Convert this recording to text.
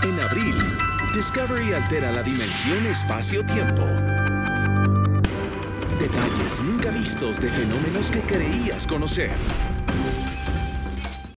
En abril, Discovery altera la dimensión espacio-tiempo. Detalles nunca vistos de fenómenos que creías conocer.